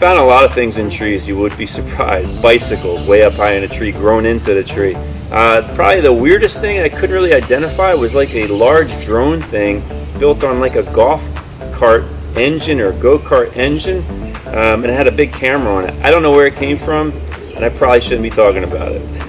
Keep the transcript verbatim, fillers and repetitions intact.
found a lot of things in trees. You would be surprised. Bicycles way up high in a tree, grown into the tree. Uh, probably the weirdest thing I couldn't really identify was like a large drone thing built on like a golf cart engine or go-kart engine, um, and it had a big camera on it. I don't know where it came from, and I probably shouldn't be talking about it.